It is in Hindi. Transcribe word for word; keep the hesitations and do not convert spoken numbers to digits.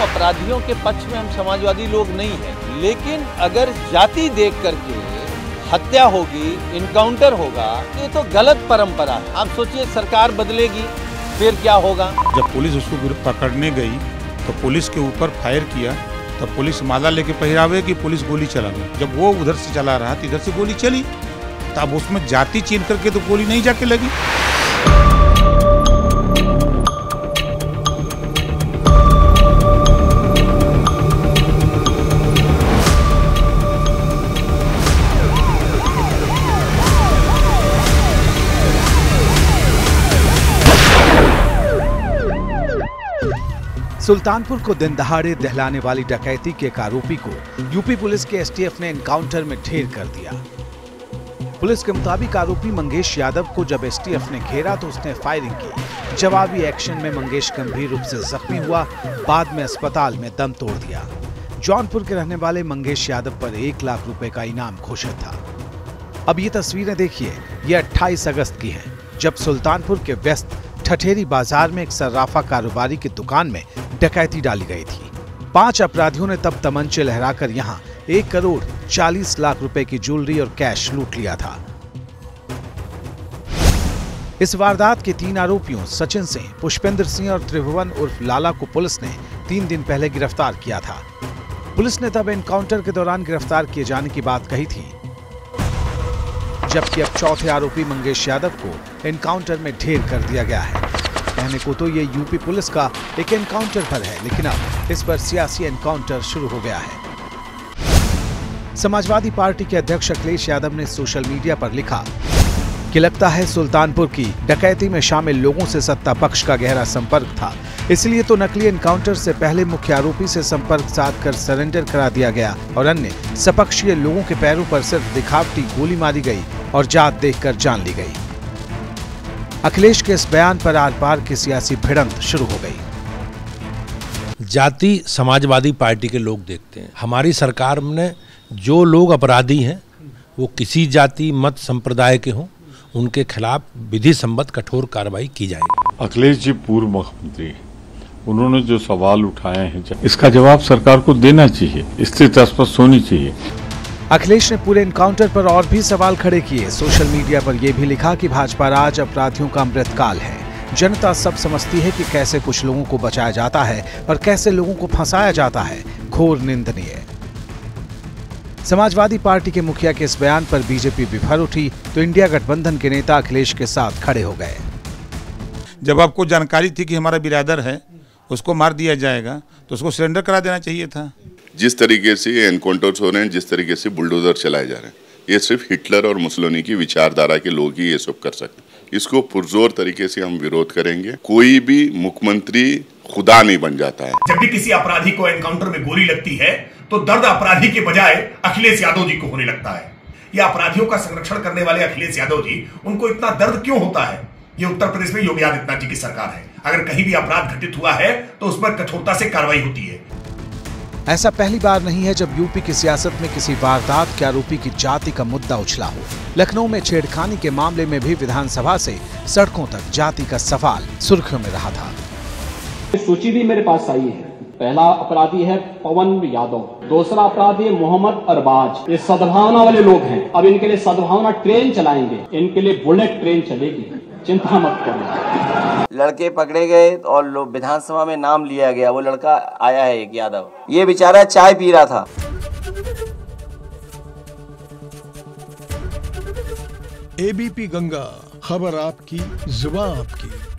अपराधियों के पक्ष में हम समाजवादी लोग नहीं हैं, लेकिन अगर जाति देख करके हत्या होगी, इनकाउंटर होगा, ये तो गलत परंपरा है। आप सोचिए सरकार बदलेगी फिर क्या होगा। जब पुलिस उसको पकड़ने गई तो पुलिस के ऊपर फायर किया, तो पुलिस माला लेके पहरावे कि पुलिस गोली चला गई। जब वो उधर से चला रहा तो इधर से गोली चली, तो अब उसमें जाति चीन करके तो गोली नहीं जाके लगी। सुल्तानपुर को दिन दहाड़े दहलाने वाली डकैती के एक आरोपी को यूपी पुलिस के एसटीएफ ने एनकाउंटर में ढेर कर दिया। पुलिस के मुताबिक आरोपी मंगेश यादव को जब एसटीएफ ने घेरा तो उसने फायरिंग की। जवाबी एक्शन में मंगेश गंभीर रूप से जख्मी हुआ, बाद में अस्पताल में दम तोड़ दिया। जौनपुर के रहने वाले मंगेश यादव पर एक लाख रुपए का इनाम घोषित था। अब ये तस्वीरें देखिए, ये अट्ठाईस अगस्त की हैं, जब सुल्तानपुर के व्यस्त ठठेरी बाजार में एक सर्राफा कारोबारी की दुकान में डकैती डाली गई थी। पांच अपराधियों ने तब तमंचे लहराकर यहां एक करोड़ चालीस लाख रुपए की ज्वेलरी और कैश लूट लिया था। इस वारदात के तीन आरोपियों सचिन सिंह, पुष्पेंद्र सिंह और त्रिभुवन उर्फ लाला को पुलिस ने तीन दिन पहले गिरफ्तार किया था। पुलिस ने तब एनकाउंटर के दौरान गिरफ्तार किए जाने की बात कही थी, जबकि अब चौथे आरोपी मंगेश यादव को एनकाउंटर में ढेर कर दिया गया है। कहने को तो ये यूपी पुलिस का एक एनकाउंटर पर है, लेकिन अब इस पर सियासी एनकाउंटर शुरू हो गया है। समाजवादी पार्टी के अध्यक्ष अखिलेश यादव ने सोशल मीडिया पर लिखा कि लगता है सुल्तानपुर की डकैती में शामिल लोगों से सत्ता पक्ष का गहरा संपर्क था, इसलिए तो नकली एनकाउंटर से पहले मुख्य आरोपी से संपर्क साधकर सरेंडर करा दिया गया और अन्य सपक्षीय लोगों के पैरों पर सिर्फ दिखावटी गोली मारी गई और जात देखकर जान ली गई। अखिलेश के इस बयान पर आर पार की सियासी भिड़ंत शुरू हो गई। जाति समाजवादी पार्टी के लोग देखते हैं। हमारी सरकार में जो लोग अपराधी हैं वो किसी जाति मत संप्रदाय के हों, उनके खिलाफ विधि सम्मत कठोर कार्रवाई की जाएगी। अखिलेश जी पूर्व मुख्यमंत्री, उन्होंने जो सवाल उठाए हैं इसका जवाब सरकार को देना चाहिए, स्थिति स्पष्ट होनी चाहिए। अखिलेश ने पूरे एनकाउंटर पर और भी सवाल खड़े किए। सोशल मीडिया पर यह भी लिखा कि भाजपा राज अपराधियों का अमृतकाल है। जनता सब समझती है कि कैसे कुछ लोगों को बचाया जाता है और कैसे लोगों को फंसाया जाता है। घोर निंदनीय। समाजवादी पार्टी के मुखिया के इस बयान पर बीजेपी बिफर उठी तो इंडिया गठबंधन के नेता अखिलेश के साथ खड़े हो गए। जब आपको जानकारी थी कि हमारा बिरादर है, उसको मार दिया जाएगा, तो उसको सरेंडर करा देना चाहिए था। जिस तरीके से एनकाउंटर्स हो रहे हैं, जिस तरीके से बुलडोजर चलाए जा रहे हैं, ये सिर्फ हिटलर और मुसोलिनी की विचारधारा के लोग ही ये सब कर सकते हैं। इसको पुरजोर तरीके से हम विरोध करेंगे। कोई भी मुख्यमंत्री खुदा नहीं बन जाता है। जब भी किसी अपराधी को एनकाउंटर में गोली लगती है तो दर्द अपराधी के बजाय अखिलेश यादव जी को होने लगता है। ये अपराधियों का संरक्षण करने वाले अखिलेश यादव जी, उनको इतना दर्द क्यों होता है? ये उत्तर प्रदेश में योगी आदित्यनाथ जी की सरकार है। अगर कहीं भी अपराध घटित हुआ है तो उस पर कठोरता से कार्रवाई होती है। ऐसा पहली बार नहीं है जब यूपी की सियासत में किसी वारदात के आरोपी की जाति का मुद्दा उछला हो। लखनऊ में छेड़खानी के मामले में भी विधानसभा से सड़कों तक जाति का सवाल सुर्खियों में रहा था। सूची भी मेरे पास आई है। पहला अपराधी है पवन यादव, दूसरा अपराधी है मोहम्मद अरबाज। ये सद्भावना वाले लोग हैं। अब इनके लिए सद्भावना ट्रेन चलाएंगे, इनके लिए बुलेट ट्रेन चलेगी, चिंता मत करो। लड़के पकड़े गए और लोग विधानसभा में नाम लिया गया। वो लड़का आया है एक यादव, ये बेचारा चाय पी रहा था। एबीपी गंगा, खबर आपकी, जुबान आपकी।